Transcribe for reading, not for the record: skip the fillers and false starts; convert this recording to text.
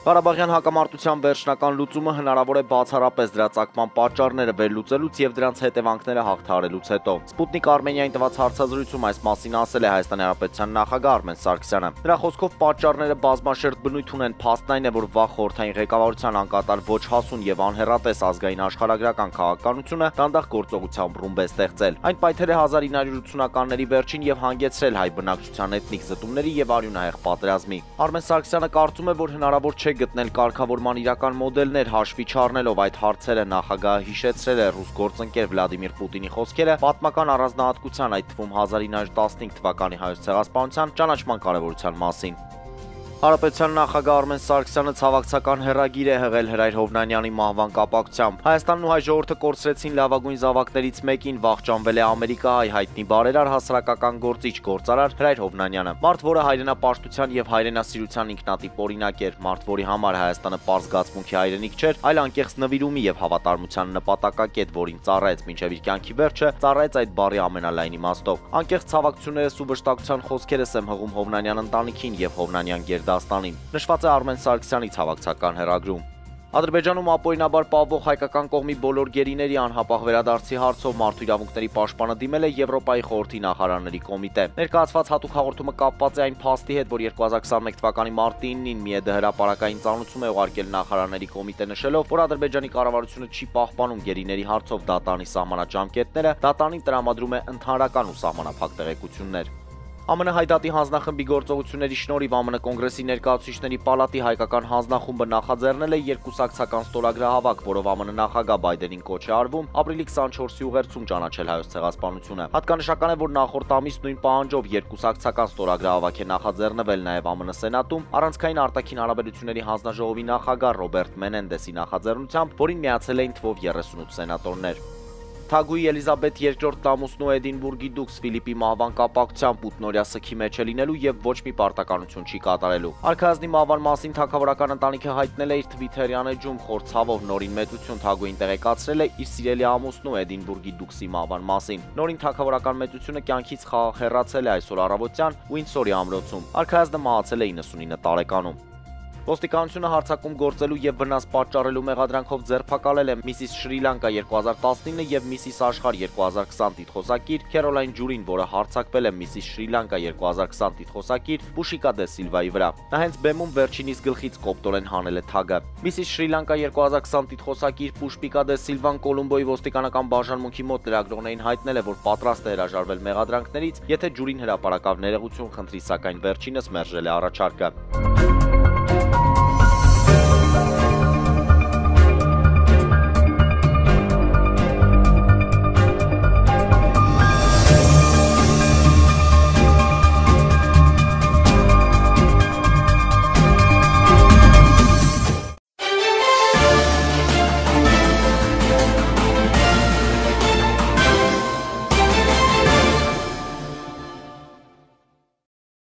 Ղարաբաղյան հակամարտության վերջնական լուծումը հնարավոր է բացառապես դրա ծագման պատճառները վերլուծելուց եւ դրանց հետևանքները հաղթահարելուց հետո։ Սպուտնիկ Արմենիային տված հարցազրույցում այս մասին ասել է Հայաստանի Հանրապետության նախագահ Արմեն Սարգսյանը։ Նրա խոսքով պատճառները բազմաշերտ բնույթ ունեն, փաստն այն է, որ վաղ խորհրդային ղեկավարության անկատար ոչ հասուն եւ անհեռատես ազգային աշխարհագրական քաղաքականությունը դանդաղ գործողությամբ ռումբ է ստեղծել։ Այն պայթել է 1980-ականների վերջին եւ հանգեցրել հայ բնակչության էթնիկ զտումների եւ արյունահեղ պատերազմի։ Արմեն Սարգսյանը կարծում է, որ հնարավոր չէ գտնել կարգավորման իրական մոդելներ հաշվի չառնելով այդ հարցերը նախագահը հիշեցրել է ռուս գործընկեր Վլադիմիր Պուտինի խոսքերը պատմական առանձնահատկության, այդ թվում 1915 թվականի հայոց ցեղասպանության ճանաչման կարևորության մասին։ Հանրապետության նախագահ Արմեն Սարգսյանը ցավակցական հեռագիր է հղել Հրայր Հովնանյանի մահվան կապակցությամբ։ Հայաստանն ու հայ ժողովուրդը կորցրեցին լավագույն զավակներից մեկին, վախճանվել է ամերիկահայ հայտնի բարերար հասարակական գործիչ գործարար Հրայր Հովնանյանը։ Մարդ, որը հայրենապաշտության եւ հայրենասիրության ինքնատիպ օրինակ էր, մարդ, որի համար Հայաստանը պարզ զգացմունքի հայրենիք չէր, այլ անկեղծ նվիրումի եւ հավատարմության նպատակակետ, որին ծառայեց մինչեւ իր կյանքի վերջը, ծառայեց այդ բառի ամենալայն իմաստով։ Անկեղծ ցավակցություններս ու վշտակցության խոսքերս եմ հղում Հովնանյան ընտանիքին եւ Հովնանյան գերդաստանին, նշված է Արմեն Սարգսյանի ցավակցական հեռագրում։ Ադրբեջանում ապօրինաբար պահվող հայկական կողմի բոլոր գերիների անհապաղ վերադարձի հարցով մարդու իրավունքների պաշտպանը դիմել է Եվրոպայի խորհրդի նախարարների կոմիտե։ Ներկայացված հատուկ հաղորդումը կապված է այն փաստի հետ, որ 2021 թվականի մարտի 9-ին ՄԻԵԴ հրապարակային ծանոթում է ուղարկել նախարարների կոմիտե նշելով, որ Ադրբեջանի կառավարությունը չի պահպանում գերիների հարցով դատանի սահմանաճամկետները, դատանին տրամադրում է ընդհանրական ու սահմանափակ տեղեկություններ։ ԱՄՆ հայդատի հանձնախմբի գործողությունների շնորհիվ ԱՄՆ կոնգրեսի ներկայացուցիչների պալատի հայկական հանձնախումբը նախաձեռնել է երկկուսակցական ստորագրահավաք, որով ԱՄՆ նախագահ Բայդենին կոչ է արվում ապրիլի 24-ի ուղերձում ճանաչել հայոց ցեղասպանությունը։ Հատկանշական է, որ նախորդ ամիս նույն պահանջով երկկուսակցական ստորագրահավաք է նախաձեռնվել նաև ԱՄՆ Սենատում առանցքային արտաքին հարաբերությունների հանձնաժողովի նախագահ Ռոբերտ Մենենդեսի նախաձեռնությամբ, որին միացել էին թվով 38 սենատորներ։ Թագուհի Էլիզաբեթ II ամուսնու Էդինբուրգի դուքս Ֆիլիպի մահվան կապակցությամբ 8-օրյա սգի մեջ է լինելու եւ ոչ մի պարտականություն չի կատարելու։ Արքայազնի մահվան մասին թագավորական ընտանիքը հայտնել է իր Թվիթերյան էջում խոր ցավով նորին մեծություն թագուհին տեղեկացրել է իր սիրելի ամուսնու Էդինբուրգի դուքսի մահվան մասին։ Նորին թագավորական մեծությունը կյանքից խաղաղ հեռացել է այսօր առավոտյան Ուինսորի ամրոցում։ Արքայազնը մահացել է 99 տարեկանում։ Ոստիկանությունը հարձակում գործելու եւ վնաս պատճառելու մեղադրանքով ձերբակալել է Միսիս Շրի Լանկա 2019 եւ Միսիս Աշխարհ 2020 տիտղոսակիր Քերոլայն Ջուրին, որը հարձակվել է Միսիս Շրի Լանկա 2020 տիտղոսակիր Պուշիկա դե Սիլվայի վրա։ Նա հենց բեմում վերջինիս գլխից կոպտորեն հանել է թագը։ Միսիս Շրի Լանկա 2020 տիտղոսակիր Պուշպիկա դե Սիլվան Կոլումբոյի ոստիկանական բաժանմունքի մոտ լրագրողներին հայտնել է, որ պատրաստ է հրաժարվել մեղադրանքներից, եթե Ջուրին հրապարակավ ներողություն խնդրի, սակայն վերջինս մերժել է առաջարկը։